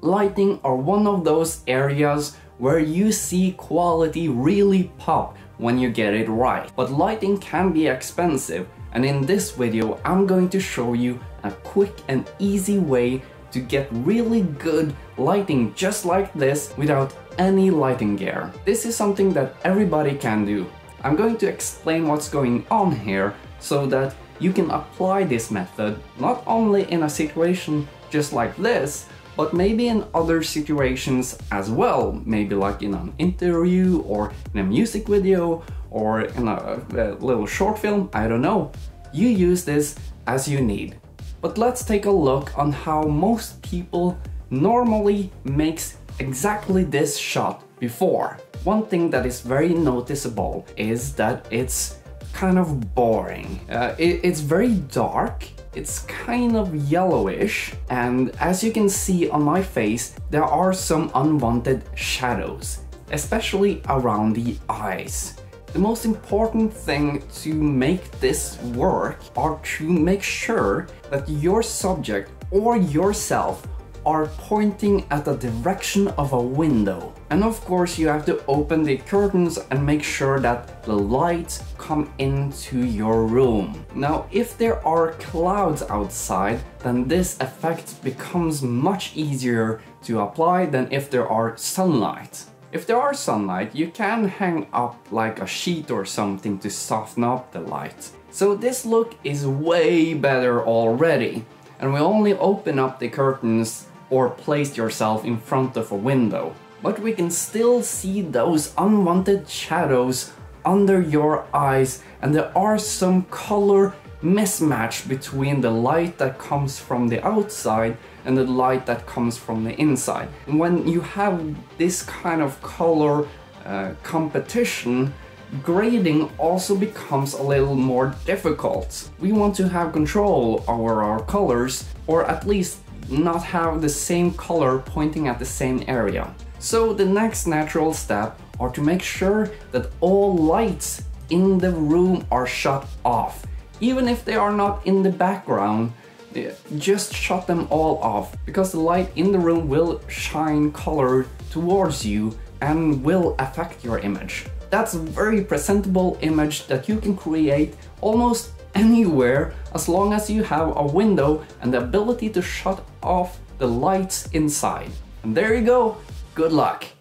lighting are one of those areas where you see quality really pop when you get it right. But lighting can be expensive, and in this video I'm going to show you a quick and easy way to get really good lighting just like this without any lighting gear. This is something that everybody can do. I'm going to explain what's going on here so that you can apply this method not only in a situation just like this, but maybe in other situations as well, maybe like in an interview or in a music video or in a little short film, I don't know. You use this as you need. But let's take a look on how most people normally makes exactly this shot before. One thing that is very noticeable is that it's kind of boring. It's very dark, it's kind of yellowish, and as you can see on my face, there are some unwanted shadows, especially around the eyes. The most important thing to make this work are to make sure that your subject or yourself are pointing at the direction of a window. And of course you have to open the curtains and make sure that the lights come into your room. Now if there are clouds outside, then this effect becomes much easier to apply than if there are sunlight. If there are sunlight, you can hang up like a sheet or something to soften up the light. So this look is way better already. And we only open up the curtains or place yourself in front of a window. But we can still see those unwanted shadows under your eyes, and there are some color mismatch between the light that comes from the outside and the light that comes from the inside. And when you have this kind of color competition, grading also becomes a little more difficult. We want to have control over our colors, or at least not have the same color pointing at the same area. So the next natural step are to make sure that all lights in the room are shut off. Even if they are not in the background, just shut them all off, because the light in the room will shine color towards you and will affect your image. That's a very presentable image that you can create almost anywhere as long as you have a window and the ability to shut off the lights inside. And there you go, good luck!